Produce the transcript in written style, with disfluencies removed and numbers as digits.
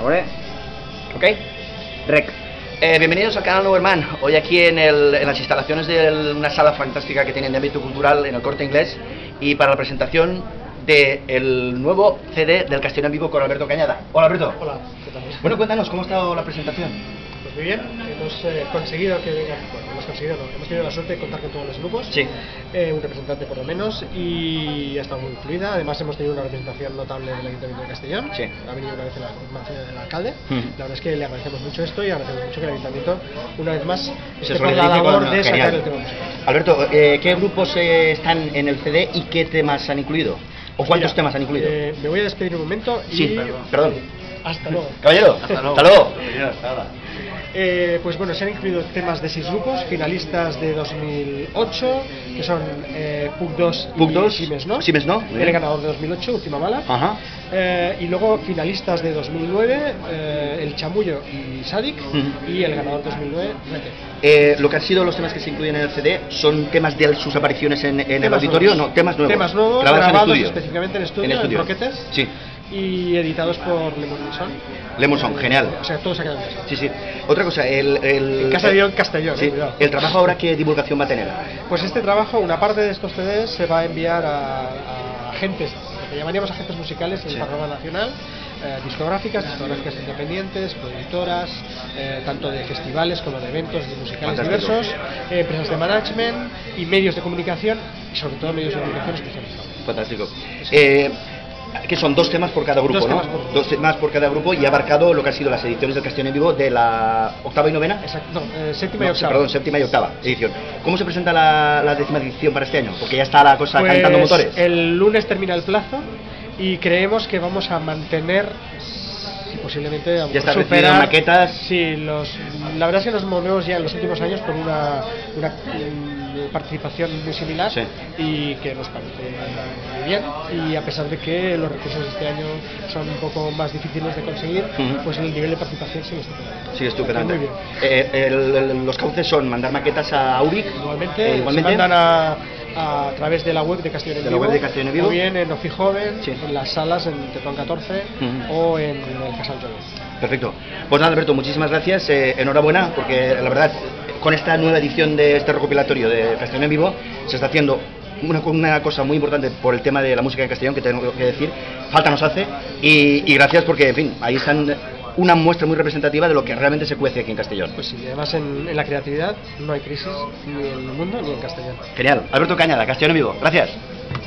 ¿Vale? ¿Ok? Rec. Bienvenidos al canal Nuberman. Hoy aquí en las instalaciones de una sala fantástica que tienen de ámbito cultural en el Corte Inglés, y para la presentación del nuevo CD del Castellón en Vivo con Alberto Cañada. Hola, Alberto. Hola, ¿qué tal? Bueno, cuéntanos, ¿cómo ha estado la presentación? Pues muy bien, hemos conseguido que venga, bueno, hemos tenido la suerte de contar con todos los grupos, Sí. Un representante por lo menos, y ha estado muy fluida. Además hemos tenido una representación notable del Ayuntamiento de Castellón. Sí. Ha venido una vez el alcalde. Mm. La verdad es que le agradecemos mucho esto y agradecemos mucho que el Ayuntamiento una vez más Se esté por la solidarice labor con- de genial. sacar el tema musical. Alberto, ¿qué grupos están en el CD y qué temas han incluido? ¿O cuántos Mira, temas han incluido? Me voy a despedir un momento Sí, y... perdón. Hasta luego. Caballero, hasta luego. Pues bueno, se han incluido temas de 6 grupos, finalistas de 2008, que son PUC 2 PUC y 2, Siemens No. Siemens No, muy El bien. ganador de 2008, Última Bala. Ajá. Y luego finalistas de 2009, El Chamullo y Sadik. Ujú. Y el ganador de 2009, Rete. Lo que han sido los temas que se incluyen en el CD son temas de sus apariciones en el Temas auditorio, nuevos. no, temas nuevos. Temas nuevos, grabados grabados en estudio. específicamente en estudio, en Roquetes. Sí. Y editados por Lemon Wilson. Lemonson, genial. O sea, todo se ha quedado en casa. Sí, sí. Otra cosa, En casa de Castellón, sí, cuidado. el trabajo ahora, ¿qué divulgación va a tener? Pues este trabajo, una parte de estos CDs se va a enviar a agentes, lo que llamaríamos agentes musicales en el Sí. panorama nacional, discográficas independientes, productoras, tanto de festivales como de eventos musicales Fantástico. diversos, empresas de management y medios de comunicación, y sobre todo medios de comunicación especializados. Fantástico. Que son 2 temas por cada grupo, Dos ¿no? temas por grupo. 2 temas por cada grupo, y ha abarcado lo que han sido las ediciones del Castellón en Vivo de la octava y novena. Exacto, no, séptima y No, octava. perdón, séptima y octava edición. ¿Cómo se presenta la 10ª edición para este año? Porque ya está la cosa Pues cantando motores. el lunes termina el plazo y creemos que vamos a mantener, y posiblemente a Ya está superar recibiendo maquetas. Sí, la verdad es que nos movemos ya en los últimos años por una participación muy similar, Sí. y que nos parece muy bien. Y a pesar de que los recursos de este año son un poco más difíciles de conseguir, Ujú. pues el nivel de participación sigue estupendo. Sí, estupendamente. Muy bien. Los cauces son mandar maquetas a UBIC. Igualmente, se mandan a través de la web de Castellón en De la Vivo, web de Castellón en Vivo. o bien en Ofi Joven, Sí. en las salas en Tetuán 14 Ujú. o en el Casal Joven. Perfecto. Pues nada, Alberto, muchísimas gracias. Enhorabuena, porque la verdad, con esta nueva edición de este recopilatorio de Castellón en Vivo, se está haciendo una cosa muy importante por el tema de la música en castellón, que tengo que decir, falta nos hace, y gracias porque, en fin, ahí están una muestra muy representativa de lo que realmente se cuece aquí en Castellón. Pues sí, además en la creatividad no hay crisis ni en el mundo ni en Castellón. Genial. Alberto Cañada, Castellón en Vivo. Gracias.